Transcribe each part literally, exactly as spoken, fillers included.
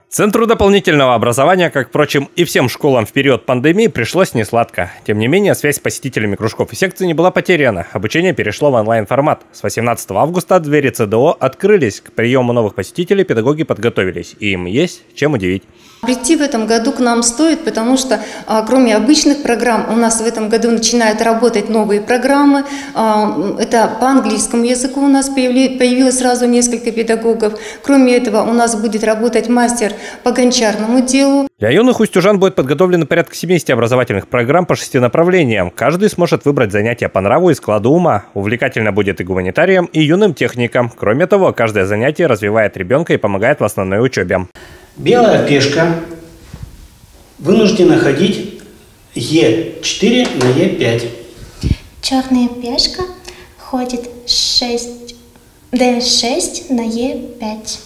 Центру дополнительного образования, как, впрочем, и всем школам в период пандемии, пришлось несладко. Тем не менее, связь с посетителями кружков и секций не была потеряна. Обучение перешло в онлайн-формат. С восемнадцатого августа двери ЦДО открылись. К приему новых посетителей педагоги подготовились. И им есть чем удивить. Прийти в этом году к нам стоит, потому что а, кроме обычных программ у нас в этом году начинают работать новые программы. А, это по английскому языку у нас появили, появилось сразу несколько педагогов. Кроме этого у нас будет работать мастер по гончарному делу. Для юных устюжан будет подготовлено порядка семидесяти образовательных программ по шести направлениям. Каждый сможет выбрать занятия по нраву и складу ума. Увлекательно будет и гуманитариям, и юным техникам. Кроме того, каждое занятие развивает ребенка и помогает в основной учебе. Белая пешка вынуждена ходить Е четыре на Е пять. Черная пешка ходит шесть, Д шесть на Е пять.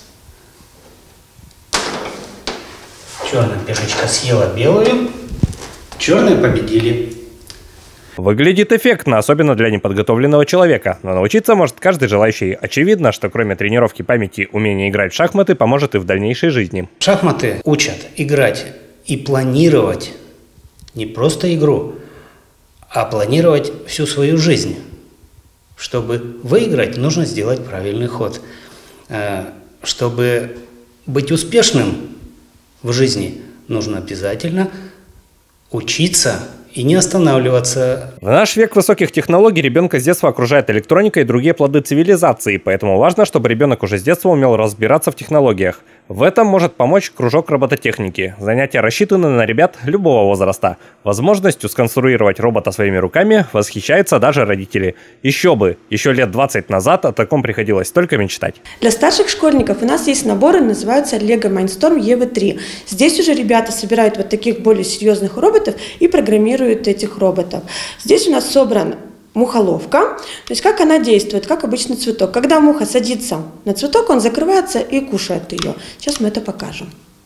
Черная пешечка съела белую, черные победили. Выглядит эффектно, особенно для неподготовленного человека. Но научиться может каждый желающий. Очевидно, что кроме тренировки памяти, умение играть в шахматы поможет и в дальнейшей жизни. Шахматы учат играть и планировать не просто игру, а планировать всю свою жизнь. Чтобы выиграть, нужно сделать правильный ход. Чтобы быть успешным в жизни, нужно обязательно учиться и не останавливаться. В наш век высоких технологий ребенка с детства окружает электроника и другие плоды цивилизации, поэтому важно, чтобы ребенок уже с детства умел разбираться в технологиях. В этом может помочь кружок робототехники. Занятия рассчитаны на ребят любого возраста. Возможностью сконструировать робота своими руками восхищаются даже родители. Еще бы, еще лет двадцать назад о таком приходилось только мечтать. Для старших школьников у нас есть наборы, называются Lego Mindstorm и ви три. Здесь уже ребята собирают вот таких более серьезных роботов и программируют этих роботов. Здесь у нас собран мухоловка, то есть как она действует, как обычный цветок. Когда муха садится на цветок, он закрывается и кушает ее. Сейчас мы это покажем.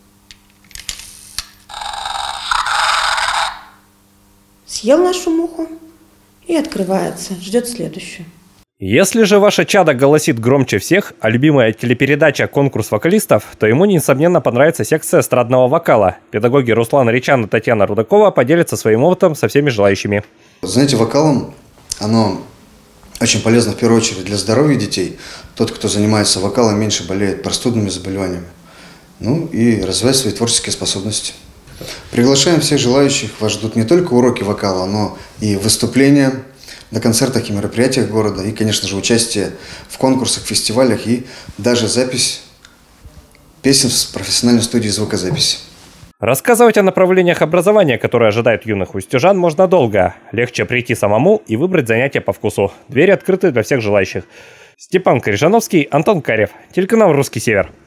Съел нашу муху и открывается, ждет следующую. Если же ваше чадо голосит громче всех, а любимая телепередача «Конкурс вокалистов», то ему, несомненно, понравится секция эстрадного вокала. Педагоги Руслан Ричан и Татьяна Рудакова поделятся своим опытом со всеми желающими. Знаете, вокалом оно очень полезно в первую очередь для здоровья детей. Тот, кто занимается вокалом, меньше болеет простудными заболеваниями. Ну и развивает свои творческие способности. Приглашаем всех желающих. Вас ждут не только уроки вокала, но и выступления на концертах и мероприятиях города. И, конечно же, участие в конкурсах, фестивалях и даже запись песен в профессиональной студии звукозаписи. Рассказывать о направлениях образования, которые ожидают юных устюжан, можно долго. Легче прийти самому и выбрать занятия по вкусу. Двери открыты для всех желающих. Степан Корижановский, Антон Карев. Телеканал «Русский Север».